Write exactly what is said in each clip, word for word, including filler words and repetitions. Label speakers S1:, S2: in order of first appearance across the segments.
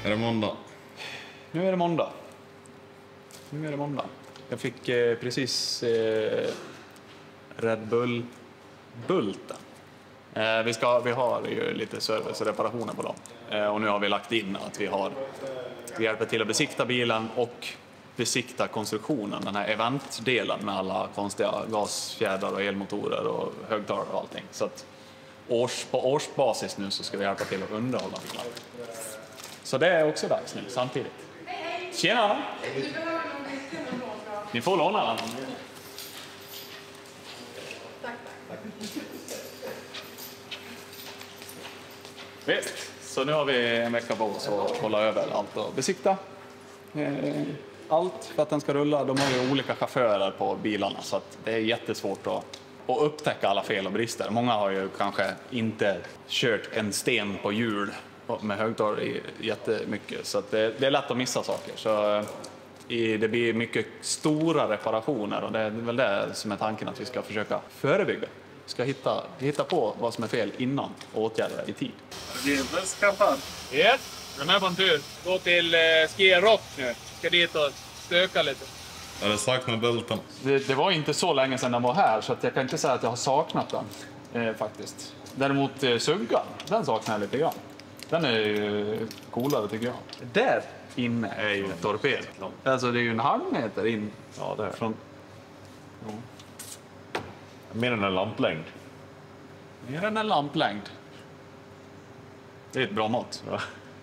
S1: Är det måndag?
S2: Nu är det måndag. Nu är det måndag. Jag fick eh, precis eh, Red Bull-bulten. Eh, vi, ska, vi har ju lite service och reparationer på dem. Eh, och nu har vi lagt in att vi har vi hjälper till att besikta bilen och besikta konstruktionen, den här eventdelen med alla konstiga gasfjädrar och elmotorer och högtalare och allting. Så att års, på årsbasis nu så ska vi hjälpa till att underhålla bilen. Så det är också dags nu samtidigt. Tjena! Ni får låna den.
S3: Tack, tack.
S2: Visst, så nu har vi en vecka på oss att hålla över allt och besikta. Eh, allt för att den ska rulla. De har ju olika chaufförer på bilarna så att det är jättesvårt att, att upptäcka alla fel och brister. Många har ju kanske inte kört en sten på hjul med högtalare jättemycket så att det, det är lätt att missa saker. Så i, det blir mycket stora reparationer och det är väl det som är tanken, att vi ska försöka förebygga. Vi ska hitta, hitta på vad som är fel innan och åtgärda det i tid.
S4: Det är väl skaffat.
S5: Yes, de är på en tur. Gå till eh, Ski Rock nu. Ska dit och stöka lite.
S1: Är det saknat bulten?
S2: Det, det var inte så länge sedan den var här så att jag kan inte säga att jag har saknat den eh, faktiskt. Däremot eh, suggan, den saknar jag lite grann. Den är ju coolare tycker jag. Där inne är ju en torped. Alltså det är ju en halv meter in.
S4: Ja, det är
S2: Från...
S4: ja. Mer än en lamplängd.
S2: Mer än en lamplängd. Det är ett bra mått.
S4: Ja.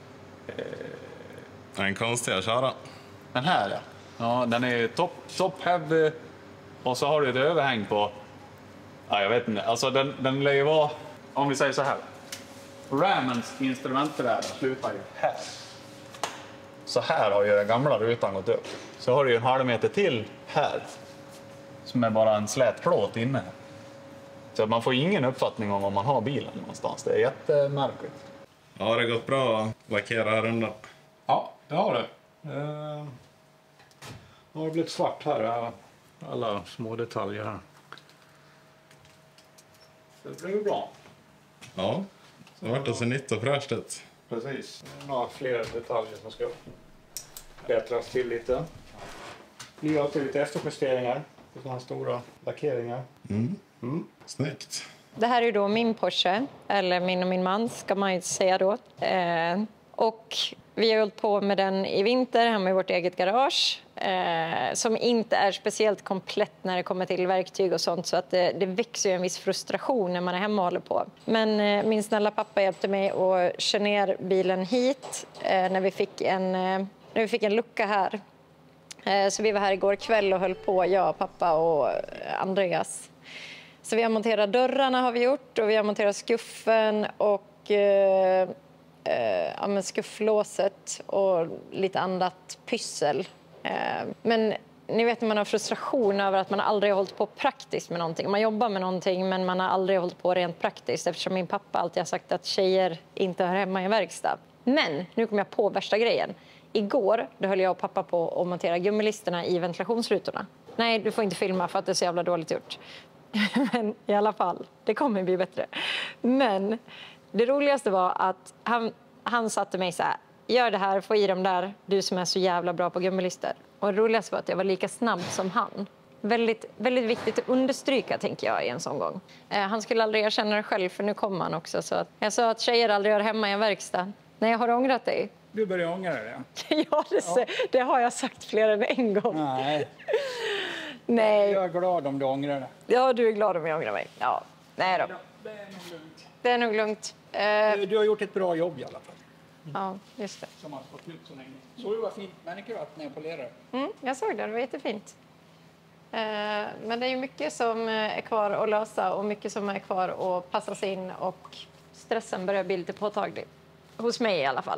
S1: Är den konstig att köra?
S2: Den här ja. Ja, den är top, top heavy. Och så har du ett överhäng på... Ja, jag vet inte. Alltså den, den lär ju vara... Om vi säger så här. Ramens instrumentbräda slutar ju här. Så här har ju den gamla rutan gått upp. Så har du ju en halv meter till här. Som är bara en slät plåt inne. Så man får ingen uppfattning om var man har bilen någonstans. Det är jättemärkligt.
S1: Ja, det har gått bra att lackera här under.
S4: Ja, det har det. Eh, nu har det blivit svart här. ja. Alla små detaljer här.
S2: Så det blir bra.
S1: Ja, det har varit det så nytt och fräscht ut.
S4: Precis. Några fler detaljer som ska bättras till lite. Vi har till lite efterjusteringar. Sådana här stora lackeringar.
S1: Mm.
S4: Mm.
S1: Snyggt.
S3: Det här är ju då min Porsche, eller min och min mans ska man ju säga då. Eh, och vi har hållit på med den i vinter hemma i vårt eget garage. Eh, som inte är speciellt komplett när det kommer till verktyg och sånt. Så att det, det växer ju en viss frustration när man är hemma och håller på. Men eh, min snälla pappa hjälpte mig att köra ner bilen hit eh, när, vi fick en, eh, när vi fick en lucka här. Eh, så vi var här igår kväll och höll på, jag, pappa och Andreas. Så vi har monterat dörrarna har vi gjort och vi har monterat skuffen och eh, eh, ja, men skufflåset och lite annat pyssel. Eh, men ni vet när man har frustration över att man aldrig har hållit på praktiskt med någonting. Man jobbar med någonting men man har aldrig hållit på rent praktiskt eftersom min pappa alltid har sagt att tjejer inte hör hemma i en verkstad. Men nu kom jag på värsta grejen. Igår då höll jag och pappa på att montera gummilisterna i ventilationsrutorna. Nej, du får inte filma för att det är så jävla dåligt gjort. Men i alla fall, det kommer bli bättre. Men det roligaste var att han, han satte mig så här: gör det här, få i dem där, du som är så jävla bra på gummilister. Och det roligaste var att jag var lika snabb som han. Väldigt, väldigt viktigt att understryka, tänker jag, i en sån gång. Eh, han skulle aldrig erkänna det själv, för nu kommer han också. Så att, jag sa att tjejer aldrig hör hemma i en verkstad. Nej, jag har ångrat dig.
S5: Du börjar ångra det.
S3: Ja, det, ja. det har jag sagt fler än en gång.
S5: Nej.
S3: Nej.
S5: Jag är glad om du ångrar det.
S3: Ja, du är glad om jag ångrar mig. Ja, nej då.
S5: Det är nog lugnt.
S3: Det är nog lugnt. Eh,
S5: Du har gjort ett bra jobb i alla fall.
S3: ja, just det.
S5: Som har fått ut så länge. Såg du vad fint manikürat när jag polerar?
S3: Mm, jag såg det, det var jättefint. Eh, men det är ju mycket som är kvar att lösa och mycket som är kvar att passas in och stressen börjar bli lite påtaglig. Hos mig i alla fall.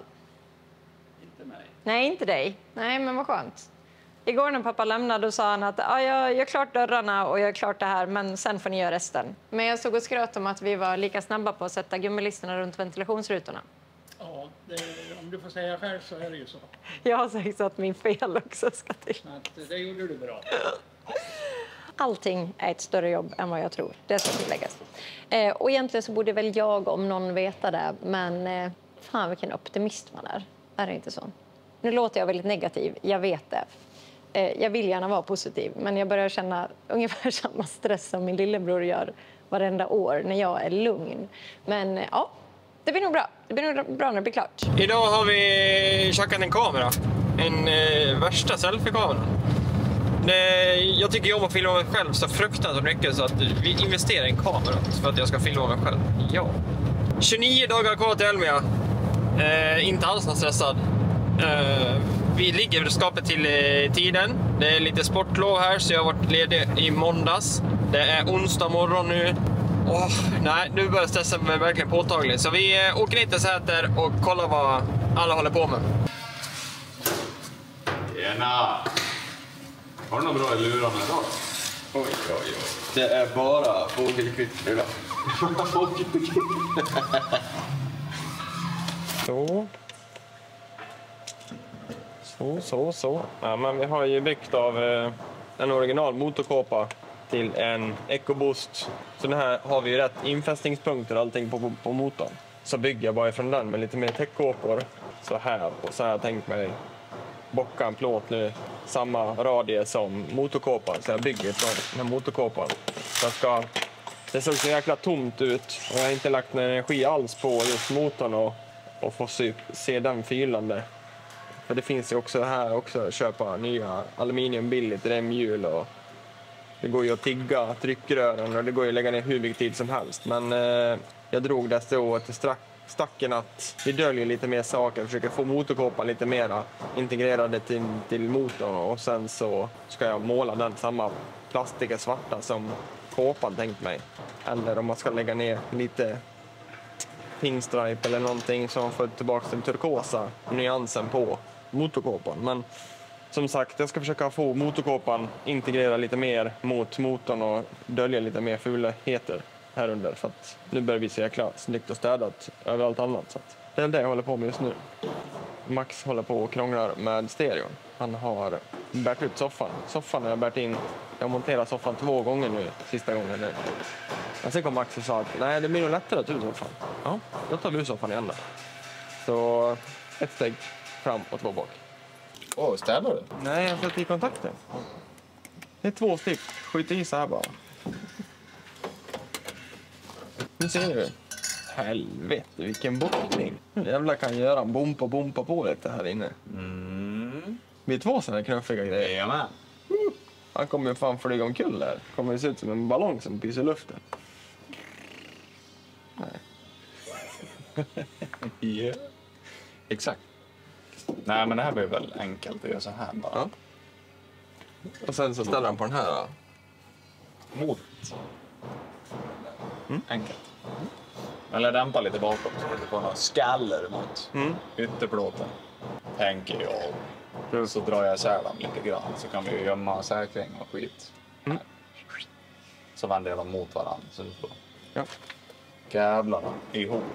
S5: Inte mig.
S3: Nej, inte dig. Nej, men vad skönt. Igår när pappa lämnade sa han att ah, jag gör klart dörrarna och jag gör klart det här, men sen får ni göra resten. Men jag stod och skröt om att vi var lika snabba på att sätta gummilisterna runt ventilationsrutorna.
S5: Ja, det, om du får säga själv så är det ju så.
S3: Jag har sagt så att min fel också ska till.
S5: Att det gjorde du bra.
S3: Allting är ett större jobb än vad jag tror. Det ska tilläggas. Eh, och egentligen så borde väl jag om någon veta det, men eh, fan vilken optimist man är. är det inte så. Nu låter jag väldigt negativ, jag vet det. Eh, jag vill gärna vara positiv, men jag börjar känna ungefär samma stress som min lillebror gör varenda år när jag är lugn. Men eh, ja, det blir nog bra. Det blir nog bra när det blir klart.
S6: Idag har vi tjackat en kamera. En eh, värsta selfie-kamera. Det, jag tycker om att filma mig själv så fruktansvärt mycket så att vi investerar i en kamera för att jag ska filma mig själv. Ja. tjugonio dagar kvar till Elmia. Eh, inte alls någon stressad. Eh, vi ligger i skapet till eh, tiden. Det är lite sportlov här så jag har varit ledig i måndags. Det är onsdag morgon nu. Oh, nej, nu börjar stressen bli verkligen påtaglig. Så vi eh, åker ner till Säter och kollar vad alla håller på med.
S2: Tjena! Har du något bra i lurarna idag?
S6: Oj, oj, oj. Det är bara fågelkvitter idag. Fågelkvitter. Så. Så, så, så. Ja, men vi har ju byggt av eh, en original motorkåpa till en EcoBoost. Så den här har vi ju rätt infästningspunkter och allting på, på, på motorn. Så bygger jag bara ifrån den med lite mer täckkåpor. Så här och så här har jag tänkt mig bocka en plåt nu. Samma radie som motorkåpan. Så jag bygger från den här motorkåpan. Så jag ska, det såg så jäkla tomt ut. Och jag har inte lagt någon energi alls på just motorn och, och få se, se den fylande. För det finns ju också här också att köpa nya aluminium billigt remhjul och det går ju att tigga tryckrören och det går ju att lägga ner hur mycket tid som helst. Men eh, jag drog det så till strax stacken att vi döljer lite mer saker, försöker få motorkåpan lite mera integrerade till, till motorn och sen så ska jag måla den samma plastiga svarta som kåpan tänkt mig. Eller om man ska lägga ner lite pinstripe eller någonting som får tillbaka den turkosa nyansen på motorkåpan. Men som sagt, jag ska försöka få motorkåpan integrera lite mer mot motorn och dölja lite mer fulheter här under för att nu börjar vi se jäkla snyggt och städat överallt annat. Så att det är det jag håller på med just nu. Max håller på och krånglar med stereon. Han har bärt ut soffan. Soffan har jag bärt in. Jag har monterat soffan två gånger nu, sista gången nu. Men sen kom Max och sa att nej, det blir nog lättare att ta ut soffan. Ja, då tar vi ut soffan igen då. Så ett steg fram och två bak.
S2: Åh, oh, ställer du?
S6: Nej, jag sätter i kontakten. Det är två stick. Skjut i så här bara. Nu ser du. Helvete, vilken bockning. Jävlar kan göra en bompa bompa på lite här inne.
S2: Mm.
S6: Vi är två sådana knuffiga grejer.
S2: Jajamän.
S6: Han kommer ju fan flyga omkull där. Kommer ju se ut som en ballong som pyser i luften. Nej.
S2: Yeah. Exakt. Nej, men det här blir väl enkelt att göra så här bara.
S6: Ja. Och sen så ställer han på den här då.
S2: Mot. Mm. Enkelt. Eller dämpa lite bakom så att du får några skaller mot
S6: Mm.
S2: ytterplåten. Tänker jag. Plus så drar jag isär dem lite grann så kan vi ju gömma säkring och skit.
S6: Mm.
S2: Så vänder jag dem mot varandra så du får
S6: Ja.
S2: gävlarna ihop.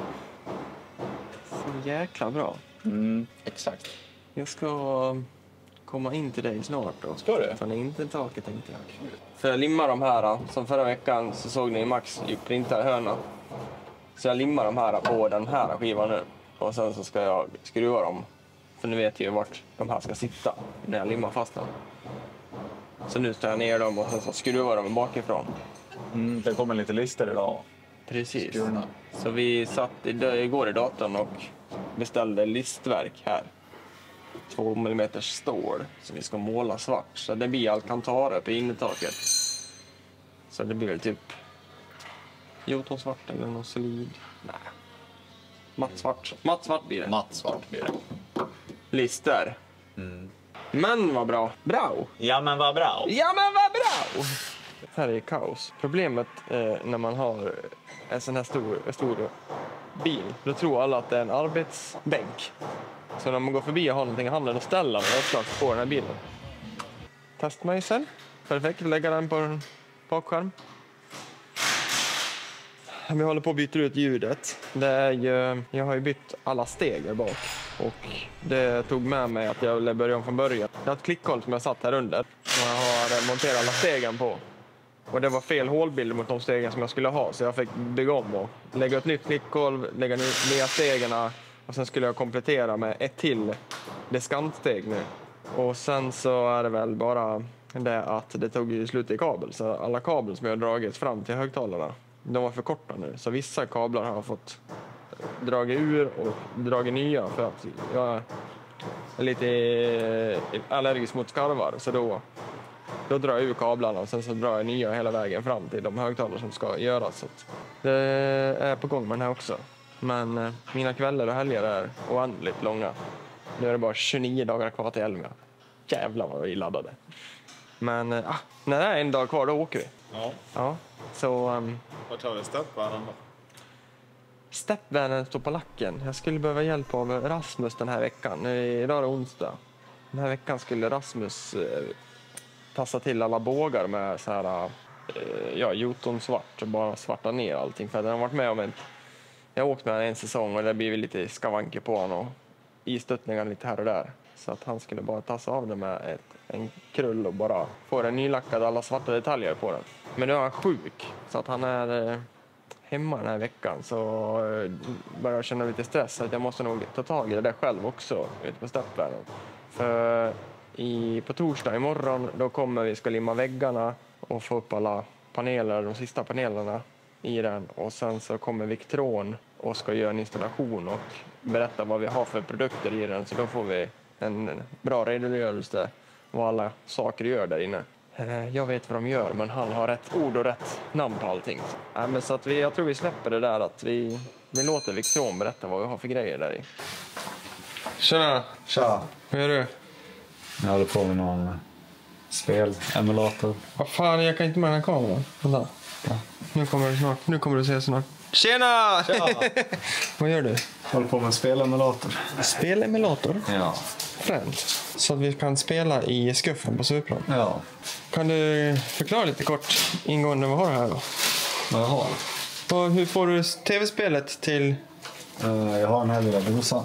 S6: Så jäkla bra.
S2: Mm, exakt.
S6: Jag ska komma in till dig snart då.
S2: Ska du?
S6: För det är inte taket tänkte jag. För jag limmar de här då. Som förra veckan så såg ni Max i printarhörna. Så jag limmar de här på den här skivan nu. Och sen så ska jag skruva dem. För nu vet jag ju vart de här ska sitta när jag limmar fast dem. Så nu tar jag ner dem och sen så skruvar de bakifrån.
S2: Mm, det kommer lite lister idag.
S6: Precis.
S2: Skurna.
S6: Så vi satt igår i datorn och beställde listverk här. Två millimeters stål som vi ska måla svart. Så det blir alcantara på innertaket. Så det blir typ jotonsvart eller någon solid. Nej. Mattsvart. Mattsvart blir det.
S2: Mattsvart blir det.
S6: Lister.
S2: Mm.
S6: Men vad bra. Bra.
S2: Ja, men vad bra.
S6: Ja men vad bra. Här är kaos. Problemet eh, när man har en sån här stor, stor bil. Då tror alla att det är en arbetsbänk. Så när man går förbi och har någonting i handen och ställer man uppslags på den här bilen. Testmejsel. Perfekt. Lägga den på en bakskärm. Vi håller på att byta ut ljudet. Det är ju, jag har ju bytt alla steg där bak. Och det tog med mig att jag ville börja om från början. Jag har ett klickhål som jag satt här under. Och jag har monterat alla stegen på. Och det var fel hålbild mot de stegen som jag skulle ha. Så jag fick bygga om och lägga ett nytt klickhål, lägga nya stegen Och sen skulle jag komplettera med ett till diskantsteg nu. Och sen så är det väl bara det att det tog ju slut i kabel. Så alla kabel som jag har dragit fram till högtalarna, de var för korta nu. Så vissa kablar har jag fått dragit ur och dragit nya för att jag är lite allergisk mot skarvar. Så då, då drar jag ur kablarna och sen så drar jag nya hela vägen fram till de högtalare som ska göras. Så det är på gång med den här också. Men eh, mina kvällar och helger är oändligt långa. Nu är det bara tjugonio dagar kvar till Elmia. Jävlar vad vi är laddade. Men eh, när det är en dag kvar, då åker vi.
S1: Ja.
S6: Ja, så... Um,
S1: Vart tar vi steppvärden då?
S6: Steppvärden står på lacken. Jag skulle behöva hjälp av Rasmus den här veckan. Idag är det onsdag. Den här veckan skulle Rasmus eh, tassa till alla bågar med så här... Eh, ja, Jotun svart. Bara svarta ner allting. För den har varit med om en... Jag har åkt med en säsong och det blir lite skavanker på honom. Och istöttningar lite här och där. Så att han skulle bara tassa av det med ett, en krull och bara få den nylackad alla svarta detaljer på den. Men nu är han sjuk. Så att han är eh, hemma den här veckan. Så eh, börjar jag känna lite stress. Så att jag måste nog ta tag i det där själv också. Ute på steppvärden. För i, på torsdag imorgon då kommer vi ska limma väggarna. Och få upp alla paneler, de sista panelerna i den. Och sen så kommer Victron och ska göra en installation och berätta vad vi har för produkter i den. Så då får vi en bra redogörelse vad alla saker gör där inne. Jag vet vad de gör, men han har rätt ord och rätt namn på allting. Nej, men så att vi, jag tror vi släpper det där att vi, vi låter Victron berätta vad vi har för grejer där i. Tjena!
S7: Tja!
S6: Vad gör du?
S7: Jag håller på med någon spelemulator.
S6: Vad fan, jag kan inte med den här kameran. Vänta. Ja. Nu kommer du snart. Nu kommer du se snart. Tjena!
S7: Tja!
S6: Vad gör du?
S7: Jag håller på med en spelemulator.
S6: Spelemulator?
S7: Ja.
S6: Fränt. Så att vi kan spela i skuffen på Supran.
S7: Ja.
S6: Kan du förklara lite kort ingående vad har du här då?
S7: Vad jag har?
S6: Och hur får du tv-spelet till?
S7: Uh, jag har den här lilla dosan.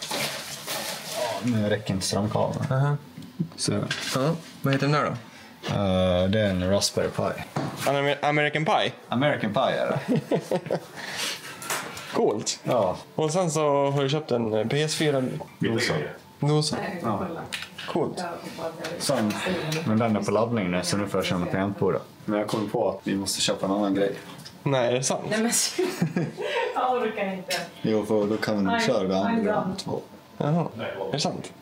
S7: Nu räcker inte strömkabeln.
S6: Uh-huh.
S7: Så.
S6: Ja. Vad heter den där då?
S7: Uh, det är en Raspberry Pi.
S6: Amer- American Pie?
S7: American Pi är det.
S6: Coolt.
S7: Ja.
S6: Och sen så har du köpt en P S fyra-dosa. Dosa?
S7: Ja.
S6: Coolt.
S7: Sen, men den är på laddning nu så nu får jag känna tangent på det. Men jag kommer på att vi måste köpa en annan grej.
S6: Nej, är det sant?
S3: Nej, men jag orkar inte.
S7: Jo, för då kan vi köra det andra två.
S6: Jaha, är det sant?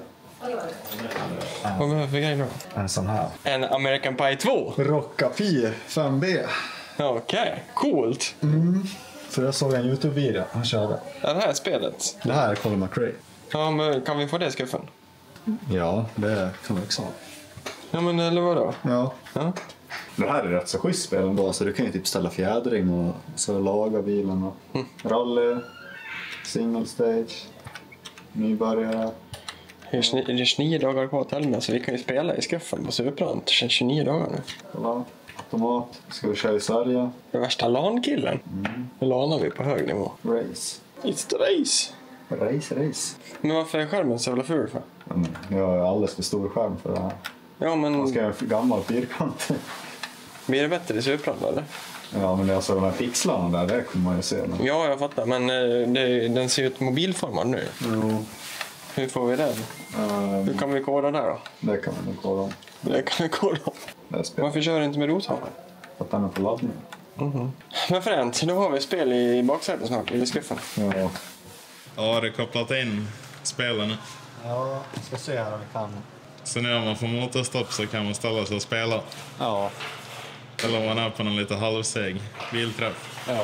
S6: Vad behöver vi för grej då?
S7: En sån här.
S6: En American Pie två?
S7: Rockapi fem B.
S6: Okej, okay. Coolt.
S7: Mm. För jag såg en YouTube-video han körde.
S6: Är det här spelet?
S7: Det här är Colin McRae.
S6: Ja, men kan vi få det i skuffen?
S7: Ja, det kan vi också ha.
S6: Ja, men eller vadå?
S7: Ja.
S6: Ja.
S7: Det här är rätt så schysst spel ändå, så du kan ju typ ställa fjädring och så laga bilen och
S6: Mm.
S7: rally, single stage, nybörjare.
S6: Det är tjugonio dagar kvar till Elmia, så vi kan ju spela i skuffen på Supran. Det känns tjugonio dagar nu.
S7: Kolla, automat. Ska vi köra i Sverige?
S6: Det värsta LAN-killen. Mm. Nu lanar vi på hög nivå.
S7: Race.
S6: It's the race.
S7: Race, race.
S6: Men varför är skärmen så jävla ful för?
S7: Mm, jag har alldeles för stor skärm för det här.
S6: Ja, men...
S7: Man ska ha en gammal fyrkant.
S6: Blir det bättre i Supran då, eller?
S7: Ja, men alltså de här pixlarna där, det kommer man ju se. Men...
S6: Ja, jag fattar. Men eh, det, den ser ut mobilformad nu.
S7: Jo.
S6: Hur får vi det?
S7: Um,
S6: Hur kan vi koda där då?
S7: det kan vi nog kolla om.
S6: Det kan vi koda om.
S7: Det är spel.
S6: Varför kör du inte med rotan?
S7: För att den är på laddning.
S6: Mm-hmm. Men fränt, då har vi spel i baksätet snart, i skuffen.
S7: Ja.
S1: Ja, har du kopplat in spelen?
S7: Ja, jag ska se här om vi kan.
S1: Så när man får motorstopp så kan man ställa sig och spela.
S7: Ja.
S1: Eller om man är på någon lite halvseg bilträff.
S7: Ja.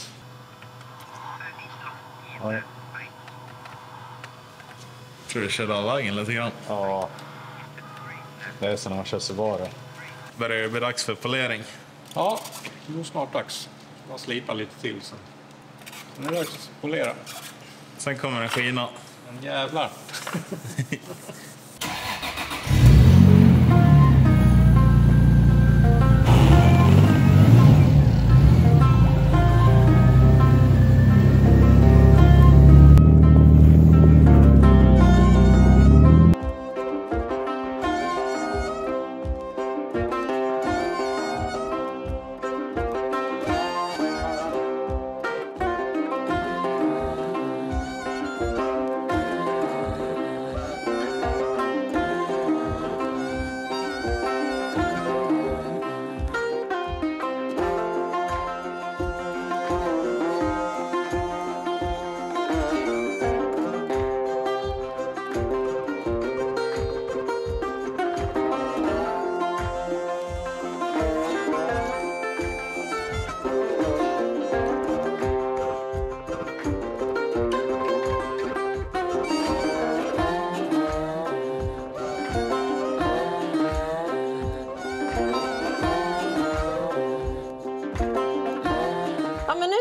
S7: Ja.
S1: Tror du körde av vägen lite grann.
S7: Ja. Det är så när man kör Subaru.
S1: Börjar det bli dags för polering.
S4: Ja, det är snart dags. Jag slipa lite till sen. Nu är det dags att polera.
S1: Sen kommer det skina.
S4: Men jävlar.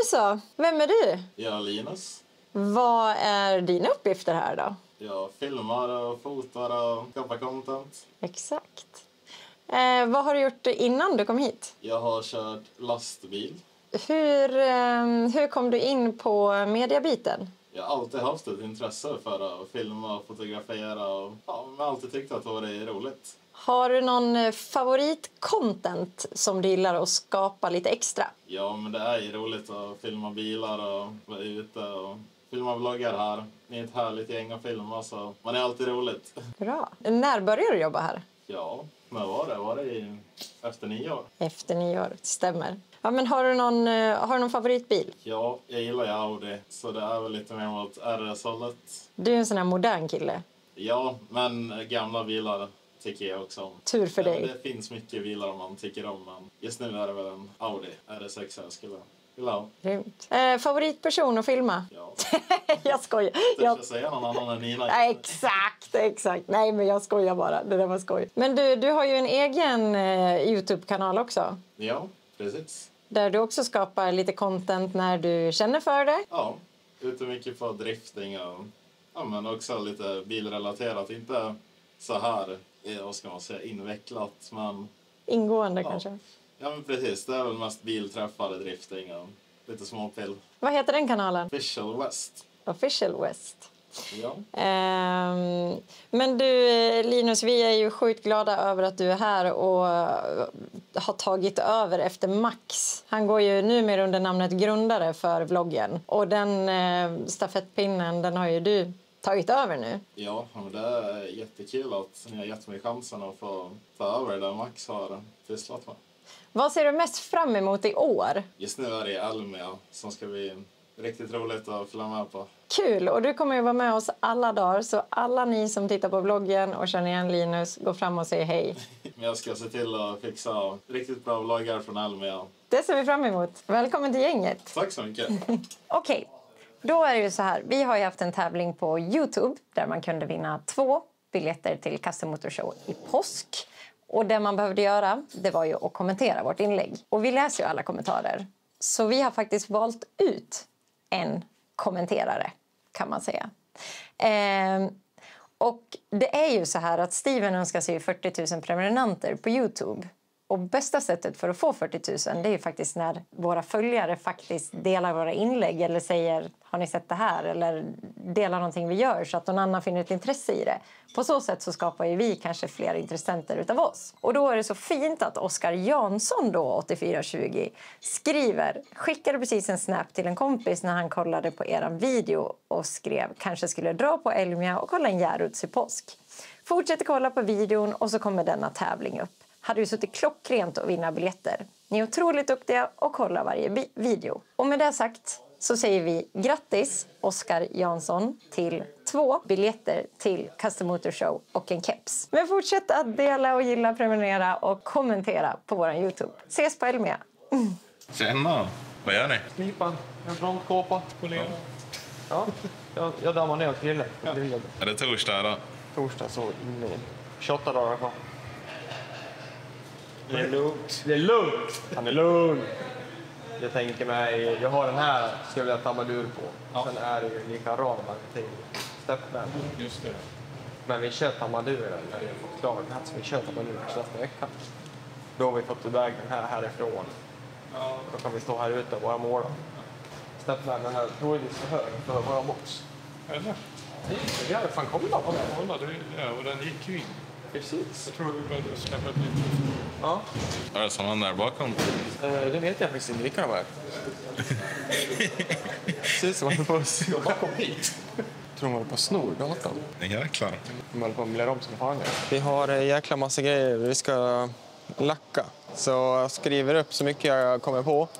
S3: så, vem är du?
S1: Jag är Linus.
S3: Vad är dina uppgifter här då?
S1: Jag filmar och fotar och skapar content.
S3: Exakt. Eh, vad har du gjort innan du kom hit?
S1: Jag har kört lastbil.
S3: Hur, eh, hur kom du in på mediabiten?
S1: Jag har alltid haft ett intresse för att filma och fotografera och ja, jag har alltid tyckt att det var roligt.
S3: Har du någon favoritcontent som du gillar att skapa lite extra?
S1: Ja, men det är ju roligt att filma bilar och vara ute och filma vloggar här. Ni är ett härligt gäng att filma så man är alltid roligt.
S3: Bra. När började du jobba här?
S1: Ja, när var det? Var det i, efter nio år?
S3: Efter nio år, stämmer. Ja, men har du någon, har du någon favoritbil?
S1: Ja, jag gillar ju Audi så det är väl lite mer mot R S-hållet.
S3: Du är en sån här modern kille.
S1: Ja, men gamla bilar tycker jag också om.
S3: Tur för
S1: ja,
S3: dig.
S1: Det finns mycket bilar man tycker om, men just nu är det väl en Audi R S sex jag skulle vilja ha.
S3: Grymt. Eh, favoritperson att filma?
S1: Ja.
S3: Jag skojar.
S1: Jag
S3: Jag...
S1: ska säga någon annan än Nina.
S3: Ja, exakt, exakt. Nej, men jag skojar bara. Det där var skoj. Men du, du har ju en egen eh, YouTube-kanal också.
S1: Ja, precis.
S3: Där du också skapar lite content när du känner för det.
S1: Ja, ute mycket på drifting och ja, men också lite bilrelaterat. Inte så här, vad ska man säga, invecklat, men...
S3: Ingående
S1: ja.
S3: kanske.
S1: Ja, men precis. Det är väl mest bilträffar, drifting och lite småpill.
S3: Vad heter den kanalen?
S1: Official West.
S3: Official West.
S1: Ja.
S3: Um, men du, Linus, vi är ju sjukt glada över att du är här och har tagit över efter Max. Han går ju numera under namnet grundare för vloggen. Och den uh, stafettpinnen, den har ju du tagit över nu.
S1: Ja, men det är jättekul att ni har gett mig chansen att få ta över det Max har pysslat med.
S3: Vad ser du mest fram emot i år?
S1: Just nu är det Elmia som ska bli riktigt roligt att följa med på.
S3: Kul! Och du kommer ju vara med oss alla dagar. Så alla ni som tittar på vloggen och känner igen Linus, gå fram och säg hej.
S1: Men jag ska se till att fixa riktigt bra vloggar från Elmia.
S3: Det ser vi fram emot. Välkommen till gänget.
S1: Tack så mycket.
S3: Okej. Okay. Då är det ju så här, vi har ju haft en tävling på YouTube där man kunde vinna två biljetter till Custom Motor Show i påsk. Och det man behövde göra, det var ju att kommentera vårt inlägg. Och vi läser ju alla kommentarer. Så vi har faktiskt valt ut en kommenterare, kan man säga. Eh, och det är ju så här att Steven önskar sig fyrtio tusen prenumeranter på YouTube. Och bästa sättet för att få fyrtio tusen, det är ju faktiskt när våra följare faktiskt delar våra inlägg eller säger, har ni sett det här? Eller delar någonting vi gör så att någon annan finner ett intresse i det. På så sätt så skapar ju vi kanske fler intressenter utav oss. Och då är det så fint att Oskar Jansson då, åttiofyra tjugo, skriver, skickade precis en snap till en kompis när han kollade på eran video och skrev, kanske skulle dra på Elmia och kolla en Järruds i påsk. Fortsätt kolla på videon och så kommer denna tävling upp. Hade ju suttit klockrent att vinna biljetter. Ni är otroligt duktiga och kollar varje video. Och med det sagt så säger vi grattis Oskar Jansson till två biljetter till Custom Motor Show och en keps. Men fortsätt att dela och gilla, prenumerera och kommentera på vår YouTube. Ses på Elmia! Mm.
S1: Tjena! Vad gör ni?
S6: Slipan, en frontkåpa, polera. Ja, jag, jag dammar ner och grillar. Ja.
S1: Är det torsdag då?
S6: Torsdag så inne i tjugoåtta dagar kvar. Det är lugnt. Det är lugnt. Han är lugn. Jag tänker mig, jag har den här ska jag vilja ta ur på. Ja. Sen är det ju lika ramar till steppen.
S4: Just det.
S6: Men vi kör tamaduren när vi har fått klar den här, så vi kör tamaduren nästa vecka. Då har vi fått iväg den här härifrån. Ja. Då kan vi stå här ute och vara måla. Steppen den här troligtvis för hög för våra box.
S4: Eller?
S6: Vi hade fan kommit av den.
S4: Ja, och den gick ju in.
S6: Precis.
S4: Jag tror vi började släppa lite.
S6: Ja.
S1: Är det som där bakom?
S6: Uh, det vet jag faktiskt inte vilka de är. Precis som att de bara kom hit. Jag tror de håller på att snor datorn.
S1: Jäklar.
S6: De håller på att möblera om som fan. Vi har en jäkla massa grejer vi ska lacka. Så jag skriver upp så mycket jag kommer på.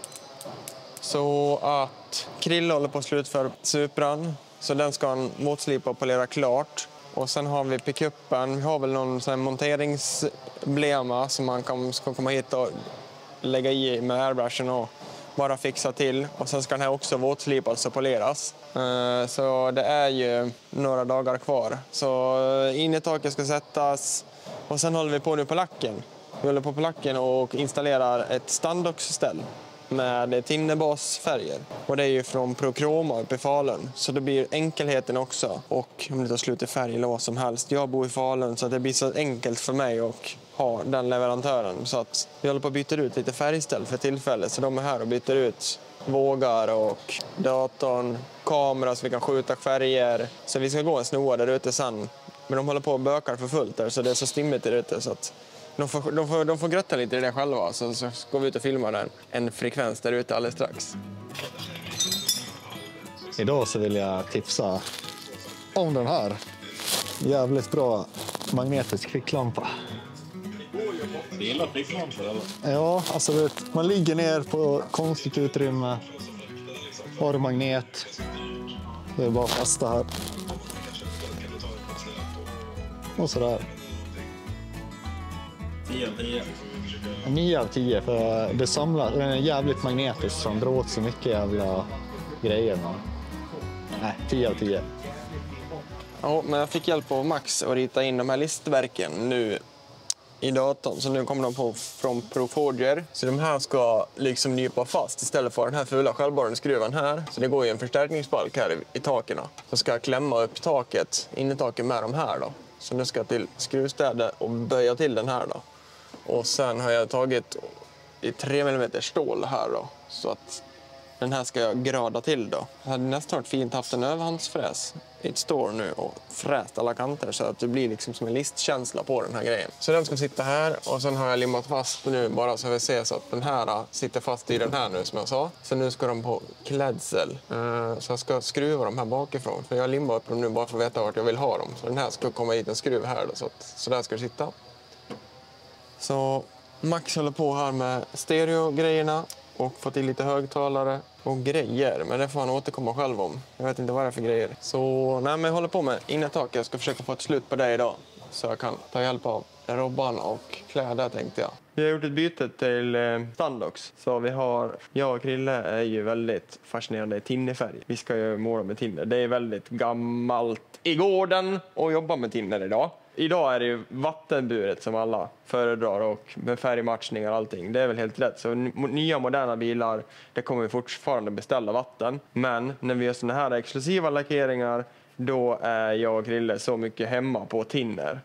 S6: Så att Krille håller på att slutföra Supran. Så den ska han motslipa och polera klart. Och sen har vi pickuppen. Vi har väl någon sån här monteringsblema som man kan, ska komma hit och lägga i med airbrushen och bara fixa till. Och sen ska den här också våtslipas och poleras. Så det är ju några dagar kvar. Så innertaket ska sättas. Och sen håller vi på nu på lacken. Vi håller på på lacken och installerar ett standoxställ. med tinnerbasfärger. Och det är ju från Prochroma uppe i Falun. Så det blir enkelheten också. Och om det tar slut i färg eller vad som helst. Jag bor i Falun så att det blir så enkelt för mig att ha den leverantören. Så att vi håller på att byta ut lite färgställ för tillfället. Så de är här och byter ut vågar och datorn, kamera så vi kan skjuta färger. Så vi ska gå en snoa där ute sen. Men de håller på och bökar för fullt där så det är så stimmigt där ute så att de får, de får, de får grötta lite i det själva. Så, så går vi ut och filmar en, en frekvens där ute alldeles strax.
S7: Idag så vill jag tipsa om den här. Jävligt bra magnetisk ficklampa.
S1: Du gillar ficklampor eller?
S7: Ja, alltså vet, man ligger ner på konstigt utrymme. Har magnet. Det är bara fasta här. Och sådär.
S1: tio av tio.
S7: nio av tio för det samlar, den är jävligt magnetisk som drar åt så mycket jävla grejer. Men... Nej, tio av tio.
S6: Ja, men jag fick hjälp av Max att rita in de här listverken nu i datorn. Så nu kommer de på från Proforger. Så de här ska liksom nypa fast istället för den här fula självborrande skruven här. Så det går ju en förstärkningsbalk här i, i taken. Så ska jag klämma upp taket, innertaket med de här då. Så nu ska jag till skruvstädet och böja till den här då. Och sen har jag tagit i tre millimeter stål här då. Så att den här ska jag grada till då. Jag hade nästan varit fint haft en överhandsfräs i ett store nu och fräst alla kanter så att det blir liksom som en listkänsla på den här grejen. Så den ska sitta här och sen har jag limmat fast nu bara så vi ser så att den här sitter fast i den här nu som jag sa. Så nu ska de på klädsel. Så jag ska skruva dem här bakifrån för jag limmar upp dem nu bara för att veta vart jag vill ha dem. Så den här ska komma hit en skruv här då, så, att, så där ska det sitta. Så Max håller på här med stereogrejerna och få till lite högtalare och grejer. Men det får han återkomma själv om. Jag vet inte vad det är för grejer. Så nej, men jag håller på med innertak. Jag ska försöka få ett slut på det idag. Så jag kan ta hjälp av Robban och kläder tänkte jag. Vi har gjort ett byte till eh, Standox. Så vi har, jag och Krille är ju väldigt fascinerade i tinnerfärg. Vi ska ju måla med tinner. Det är väldigt gammalt i gården att jobba med tinner idag. Idag är det ju vattenburet som alla föredrar och med färgmatchningar och allting. Det är väl helt rätt. Så nya moderna bilar, det kommer vi fortfarande beställa vatten. Men när vi gör såna här exklusiva lackeringar, då är jag och Krille så mycket hemma på tinner.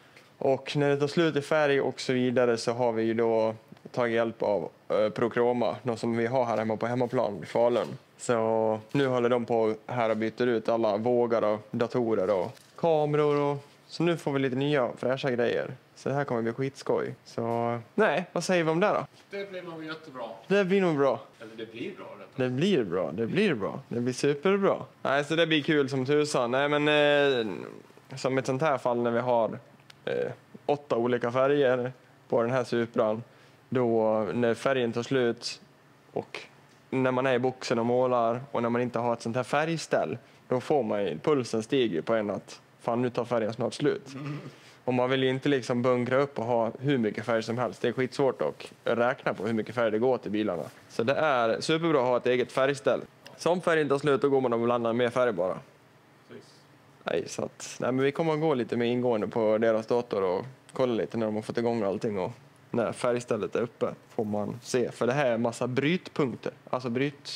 S6: Och när det tar slut i färg och så vidare så har vi ju då tagit hjälp av eh, Prochroma, något som vi har här hemma på hemmaplan i Falun. Så nu håller de på här och byter ut alla vågar och datorer och kameror och så nu får vi lite nya fräscha grejer. Så det här kommer bli skitskoj. Så nej, vad säger vi om det då?
S5: Det blir nog jättebra.
S6: Det blir nog bra.
S5: Eller det blir bra.
S6: Det blir bra, det blir bra. Det blir superbra. Nej, så det blir kul som tusan. Nej, men eh, som ett sånt här fall när vi har eh, åtta olika färger på den här Supran. Då när färgen tar slut och när man är i boxen och målar och när man inte har ett sånt här färgställ, då får man pulsen stiger på en att fan, nu tar färgen snart slut. Mm. Och man vill ju inte liksom bunkra upp och ha hur mycket färg som helst. Det är skitsvårt att räkna på hur mycket färg det går till bilarna. Så det är superbra att ha ett eget färgställ. Som färgen tar slut, då går man och blandar med färg bara. Precis. Nej, så att, nej, men vi kommer att gå lite mer ingående på deras dator och kolla lite när de har fått igång allting. Och när färgstället är uppe får man se. För det här är en massa brytpunkter. Alltså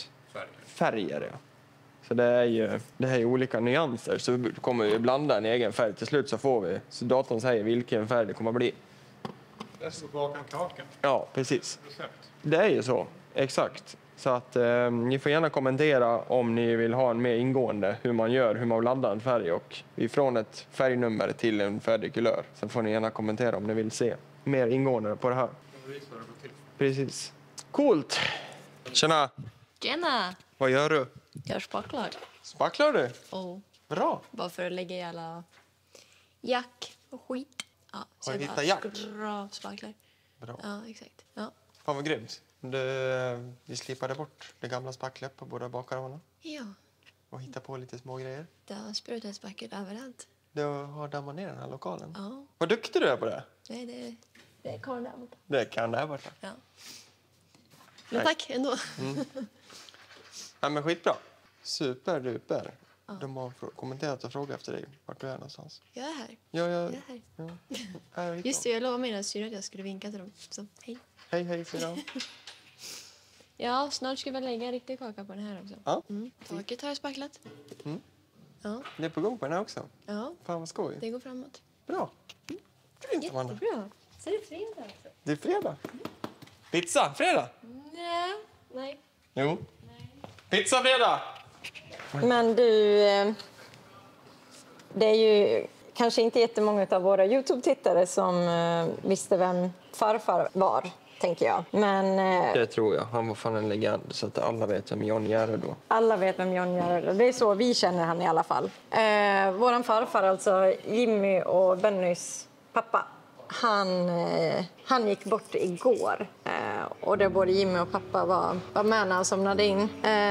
S6: brytfärger. Ja. Så det är ju det här är olika nyanser. Så kommer vi blanda en egen färg. Till slut så får vi. Så datorn säger vilken färg det kommer att bli.
S4: Det är så baka en kaka.
S6: Ja, precis.
S4: Recept.
S6: Det är ju så. Exakt. Så att eh, ni får gärna kommentera om ni vill ha en mer ingående hur man gör, hur man laddar en färg och ifrån ett färgnummer till en färdig kulör. Sen får ni gärna kommentera om ni vill se mer ingående på det här. Precis. Coolt. Tjena.
S8: Tjena.
S6: Vad gör du?
S8: Jag spacklar.
S6: Spacklar du?
S8: Oh.
S6: Bra.
S8: Bara för att lägga i alla jack och skit. Ja, så
S6: har du
S8: jag
S6: hittat jack?
S8: Bra spacklar.
S6: Bra.
S8: Ja, exakt. Ja.
S6: Fan vad grymt. Du, vi slipade bort det gamla spacklet på båda bakarmarna.
S8: Ja.
S6: Och hitta på lite små grejer.
S8: Det har sprutat spacklet överallt.
S6: Du har dammat ner den här lokalen.
S8: Ja.
S6: Vad duktig du är på det.
S8: Nej, det, det är karln där borta.
S6: Det kan det här borta.
S8: Ja. Men tack ändå.
S6: Mm. Ja, men skitbra. Superduper. Ja. De har kommenterat och frågat efter dig. Vart du är någonstans.
S8: Jag är här.
S6: Ja, jag,
S8: jag är här.
S6: Ja. Är
S8: Just det, jag lovade mina syror att jag skulle vinka till dem. Så hej.
S6: Hej, hej, syrran.
S8: Ja, snart ska vi lägga en riktig kaka på den här också.
S6: Ja.
S8: Mm. Taket har jag spacklat.
S6: Mm.
S8: Ja.
S6: Det är på gång på den här också.
S8: Ja,
S6: Fan vad skoj.
S8: det går framåt.
S6: Bra. Mm. Fint, Amanda.
S8: Jättebra. Så är det fredag också.
S6: Det är fredag. Pizza, fredag.
S8: Nej. Nej.
S6: Jo. Pizza, fredag.
S3: Men du, eh, det är ju kanske inte jättemånga av våra YouTube-tittare som eh, visste vem farfar var, tänker jag. Men eh,
S6: Det tror jag. Han var fan en legend så att alla vet vem Jon Järre då.
S3: alla vet vem Jon Järre är. Det är så vi känner han i alla fall. Eh, våran farfar, alltså Jimmy och Bennys pappa, han, eh, han gick bort igår. Eh, och där både Jimmy och pappa var, var med när han somnade in.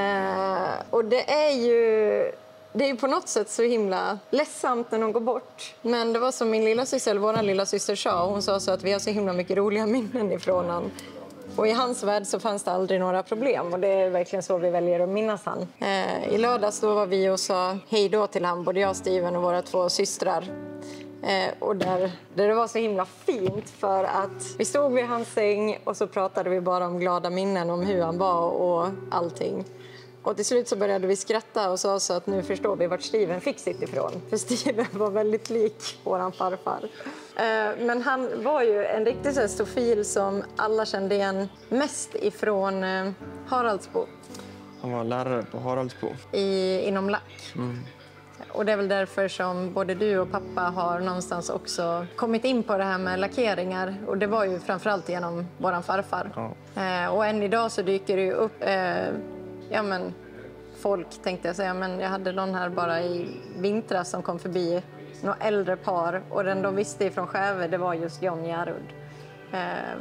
S3: Eh, och det är ju... Det är ju på något sätt så himla ledsamt när de går bort. Men det var som min lilla syster, eller våran lilla syster sa. Hon sa så att vi har så himla mycket roliga minnen ifrån han. Och i hans värld så fanns det aldrig några problem. Och det är verkligen så vi väljer att minnas han. Eh, I lördags då var vi och sa hej då till han, både jag, Steven och våra två systrar. Eh, och där, där det var så himla fint för att vi stod vid hans säng och så pratade vi bara om glada minnen om hur han var och allting. Och till slut så började vi skratta och sa så att nu förstår vi vart Steven fick sitt ifrån. För Steven var väldigt lik våran farfar. Eh, men han var ju en riktigt så här stofil som alla kände igen mest ifrån eh, Haraldsbo.
S6: Han var lärare på Haraldsbo.
S3: I, inom lack.
S6: Mm.
S3: Och det är väl därför som både du och pappa har någonstans också kommit in på det här med lackeringar. Och det var ju framförallt genom våran farfar.
S6: Ja.
S3: Eh, och än idag så dyker det ju upp... Eh, Ja, men folk tänkte jag säga, men jag hade någon här bara i vintras som kom förbi, några äldre par, och den de visste ifrån Skäve, det var just Jon Järrud. Eh,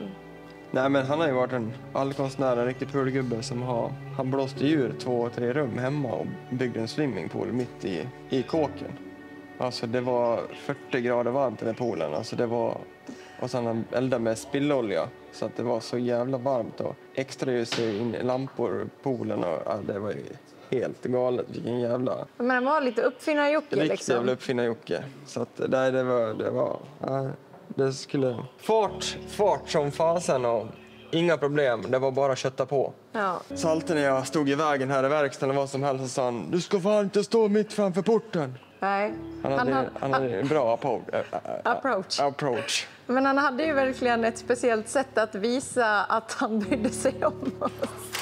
S6: Nej, men han har ju varit en allkonstnär, en riktig pulgubbe som har... Han blåste djur två, tre rum hemma och byggde en swimmingpool mitt i, i kåken. Alltså det var fyrtio grader varmt i den poolen, alltså det var... Och sen han eldade med spillolja så att det var så jävla varmt och extra ljus in i lampor i poolen och ja, det var ju helt galet. Vilken jävla...
S3: men han var lite uppfinnar-Jocke
S6: Riktigt
S3: liksom.
S6: jävla uppfinnar-Jocke. Så att nej, det var... Det var ja, det skulle... Fart, fart som fasen och inga problem. Det var bara att kötta på.
S3: Ja.
S6: Så alltid när jag stod i vägen här i verkstaden eller vad som helst så sa han, du ska fan inte stå mitt framför porten.
S3: Nej.
S6: Han hade, han, han hade en bra approach.
S3: Approach.
S6: approach.
S3: Men han hade ju verkligen ett speciellt sätt att visa att han brydde sig om oss.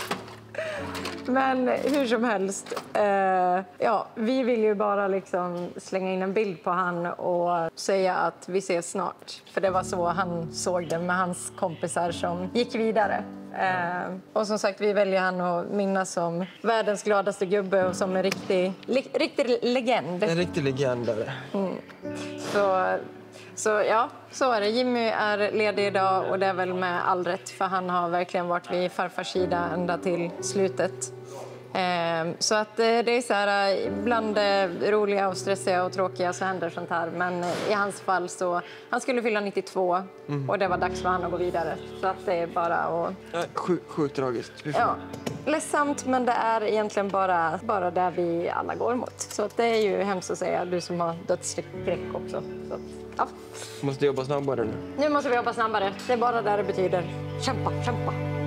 S3: Men hur som helst, eh, ja, vi vill ju bara liksom slänga in en bild på han och säga att vi ses snart. För det var så han såg det med hans kompisar som gick vidare. Eh, och som sagt, vi väljer han att minnas som världens gladaste gubbe och som en riktig, li, riktig legend.
S6: En riktig legend är det.
S3: Mm. Så... Så ja, så är det. Jimmy är ledig idag och det är väl med all rätt, för han har verkligen varit vid farfars sida ända till slutet. Eh, så att eh, det är så här, bland eh, roliga och stressiga och tråkiga så händer sånt här. Men eh, i hans fall så, han skulle fylla nittiotvå mm. och det var dags för han att gå vidare. Så att det är bara att...
S6: Ja, sjukt sjuk tragiskt.
S3: Ja, ledsamt, men det är egentligen bara, bara där vi alla går mot. Så att det är ju hemskt att säga, du som har dödsskräck också. Så att, ja.
S6: Måste jobba snabbare nu.
S3: Nu måste vi jobba snabbare. Det är bara där det betyder kämpa, kämpa.